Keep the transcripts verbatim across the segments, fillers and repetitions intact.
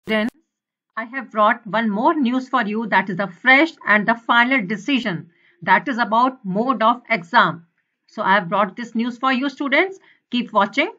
Then I have brought one more news for you, that is the fresh and the final decision, that is about mode of exam. So I have brought this news for you students. Keep watching.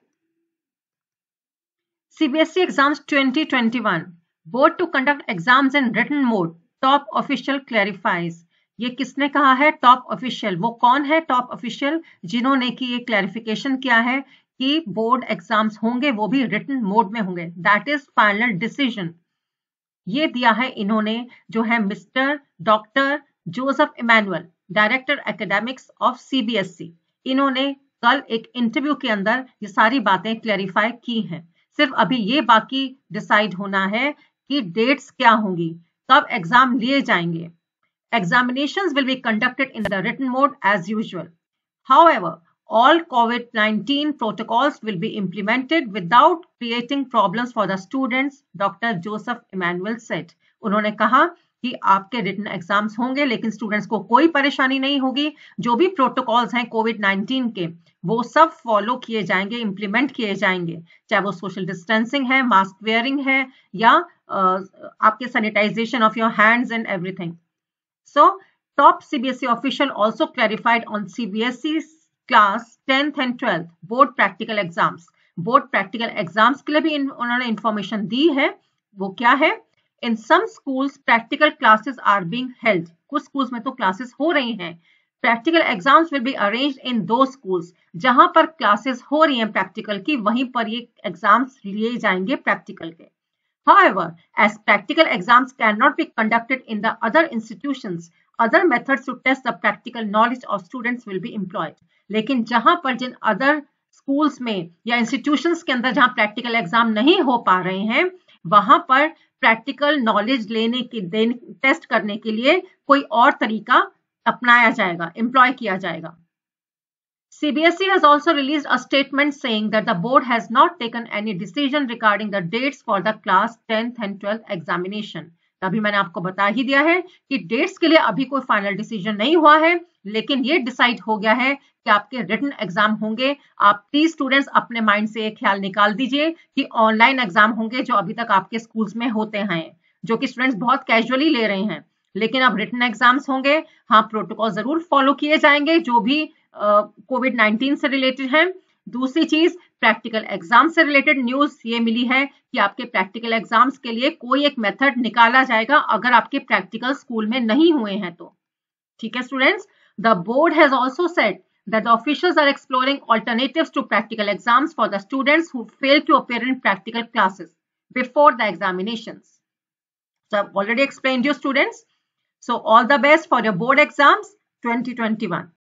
C B S E exams twenty twenty-one. Board to conduct exams in written mode. Top official clarifies. ये किसने कहा है? Top official. वो कौन है top official जिन्होंने की ये क्लैरिफिकेशन किया है कि बोर्ड एग्जाम्स होंगे वो भी रिटन मोड में होंगे. That is final decision. ये दिया है इन्होंने जो है mister doctor Joseph Emmanuel, director academics of CBSE. इन्होंने कल एक इंटरव्यू के अंदर ये सारी बातें क्लैरिफाई की हैं. सिर्फ अभी ये बाकी डिसाइड होना है कि डेट्स क्या होंगी, कब एग्जाम लिए जाएंगे. Examinations will be conducted in the written mode as usual. However, all COVID nineteen protocols will be implemented without creating problems for the students, Doctor Joseph Emmanuel said. उन्होंने कहा कि आपके रिटन एग्जाम्स होंगे लेकिन students को कोई परेशानी नहीं होगी. जो भी प्रोटोकॉल्स हैं कोविड नाइनटीन के वो सब फॉलो किए जाएंगे, इंप्लीमेंट किए जाएंगे, चाहे वो सोशल डिस्टेंसिंग है, मास्क वेयरिंग है या uh, आपके sanitization of your hands and everything. So, top C B S E official also clarified on C B S E's class tenth and twelfth board practical exams. Board practical exams के लिए भी उन्होंने information दी है. वो क्या है? In some schools, practical classes are being held. कुछ schools में तो classes हो रही हैं. Practical exams will be arranged in those schools. जहां पर classes हो रही हैं practical की, वहीं पर ये exams लिए जाएंगे practical के. However, as practical exams cannot be conducted in the other institutions, other methods to test the practical knowledge of students will be employed. लेकिन जहां पर जिन other schools में या institutions के अंदर जहां practical exam नहीं हो पा रहे हैं, वहां पर practical knowledge लेने के टेस्ट करने के लिए कोई और तरीका अपनाया जाएगा, employ किया जाएगा. C B S E has also released a statement saying that the board has not taken any decision regarding the dates for the class tenth and twelfth examination. अभी मैंने आपको बता ही दिया है कि डेट्स के लिए अभी कोई फाइनल डिसीजन नहीं हुआ है, लेकिन ये डिसाइड हो गया है कि आपके रिटन एग्जाम होंगे. आप प्लीज स्टूडेंट्स अपने माइंड से एक ख्याल निकाल दीजिए कि ऑनलाइन एग्जाम होंगे जो अभी तक आपके स्कूल्स में होते हैं, जो कि स्टूडेंट्स बहुत कैजुअली ले रहे हैं. लेकिन अब रिटन एग्जाम्स होंगे. हाँ, प्रोटोकॉल जरूर फॉलो किए जाएंगे जो भी कोविड नाइनटीन से रिलेटेड है. दूसरी चीज, प्रैक्टिकल एग्जाम से रिलेटेड न्यूज ये मिली है कि आपके प्रैक्टिकल एग्जाम्स के लिए कोई एक मेथड निकाला जाएगा अगर आपके प्रैक्टिकल स्कूल में नहीं हुए हैं तो. ठीक है students. The board has also said that the officials are exploring alternatives to practical exams for the students who fail to appear in practical classes before the examinations. So I've already explained you students. So all the best for your board exams twenty twenty-one.